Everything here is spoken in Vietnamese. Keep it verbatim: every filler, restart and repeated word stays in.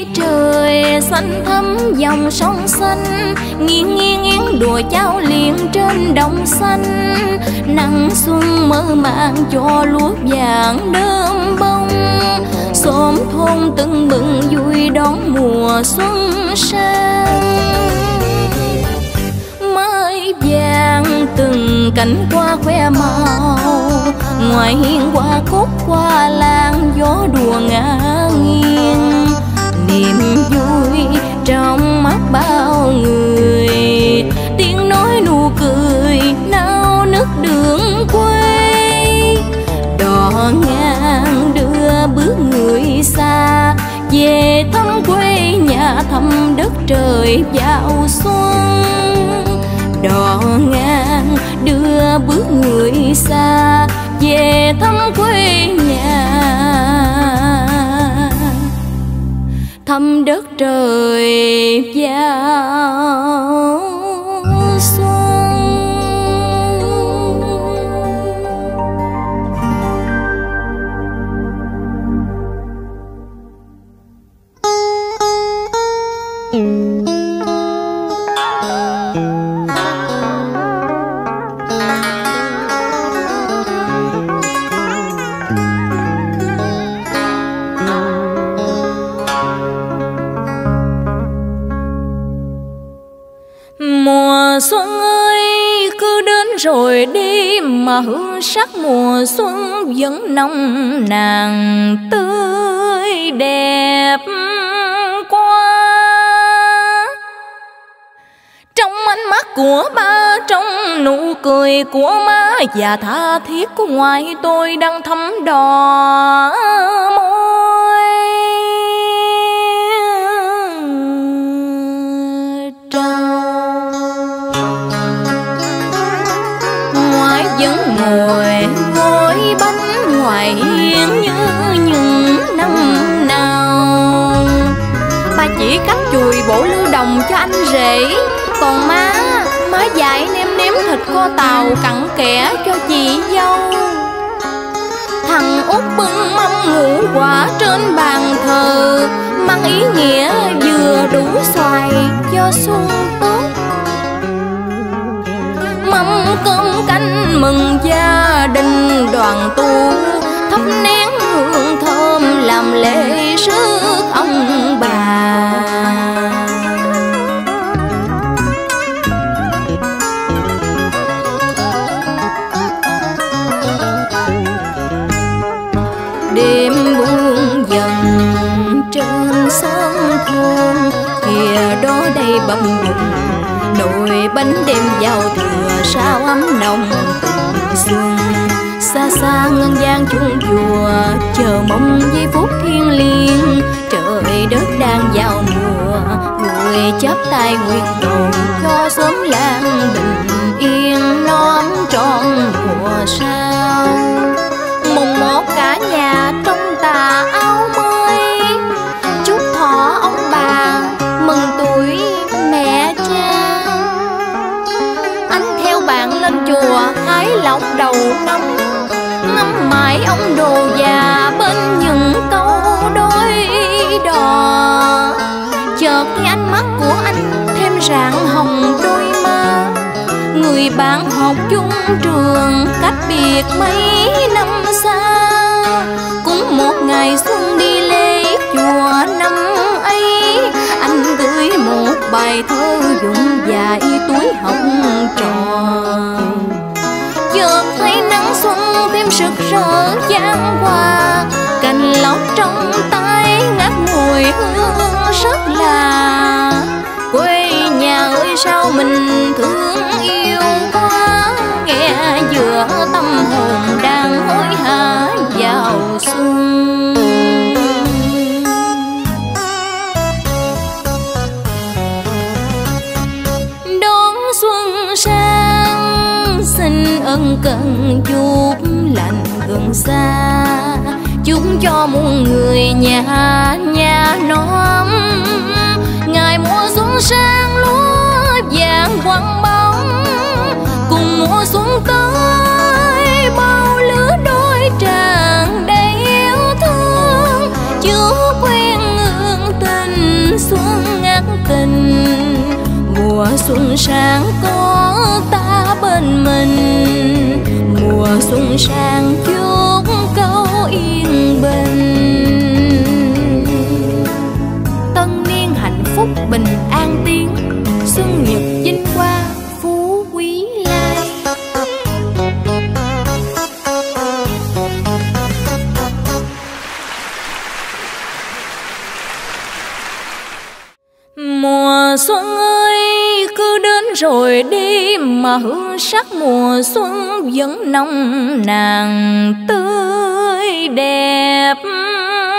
trời xanh thắm dòng sông xanh, nghiêng nghiêng nghiêng đùa cháu liền trên đồng xanh. Nắng xuân mơ màng cho lúa vàng đơm bông, xóm thôn tưng bừng vui đón mùa xuân sang. Mới vàng từng cánh hoa khoe màu, ngoài hiên hoa cúc qua làng gió đùa ngả nghiêng. Niềm vui trong mắt bao người, tiếng nói nụ cười nao nức đường quê. Đò ngang đưa bước người xa về thăm quê nhà, thăm đất trời vào xuân. Đò ngang đưa bước người xa về thăm quê nhà, thăm đất trời vào xuân. Mùa xuân ơi cứ đến rồi đi, mà hương sắc mùa xuân vẫn nồng nàn tươi đẹp quá. Trong ánh mắt của ba, trong nụ cười của má, và tha thiết của ngoại tôi đang thấm đỏ môi. Ngoại vẫn ngồi gói bánh ngoài hiên như những năm nào. Ba chỉ cắt chùi bổ lưu đồng cho anh rể, còn má, má dạy nêm nếm thịt kho tàu cặn kẽ cho chị dâu. Thằng út bưng mâm ngũ quả trên bàn thờ, mang ý nghĩa vừa đủ xoài cho xuân tốt. Mâm cơm canh mừng gia đình đoàn tụ, thắp nén hương thơm làm lễ rước ông bà. Đêm buông dần trên sân thôn, kìa đó đây bầm bùng nồi bánh đêm giao thừa, sao ấm nồng tình xuân. Xa xa ngân vang chuông chùa, chờ mong giây phút thiêng liêng. Trời đất đang vào mùa, người chắp tay nguyện cầu cho sớm làng bình yên, non trọn mùa sau. Mùng một cả nhà trong tà áo mới, chúc thọ ông bà mừng tuổi mẹ cha. Anh theo bạn lên chùa hái lộc đầu năm, ngắm mãi ông đồ già bên những câu đối đò. Chợt thấy ánh mắt của anh thêm rạng hồng đôi má. Người bạn học chung trường cách biệt mấy năm xa, cũng một ngày xuân đi lễ chùa năm ấy. Anh gửi một bài thơ dụng dài tuổi học trò. Chợt thấy nắng xuân thêm rực rỡ chan hoa, cành lộc trong tay ngát mùi hương rất là. Quê nhà ơi sao mình thương yêu quá, nghe giữa tâm hồn đang hối hả vào xuân. Đón xuân sang xin ân cần giúp lành gần xa, chúc cho muôn người nhà nhà nóm. Ngày mùa xuân sang lúa vàng quăng bóng, cùng mùa xuân tới bao lứa đôi tràn đầy yêu thương. Chưa quen ngượng tình xuân sang có ta bên mình, mùa xuân sang chúc câu yên bình. Tân niên hạnh phúc bình an tiến, xuân nhật vinh hoa phú quý lai. Mùa xuân ơi cứ đến rồi đi, mà hương sắc mùa xuân vẫn nồng nàn tươi đẹp.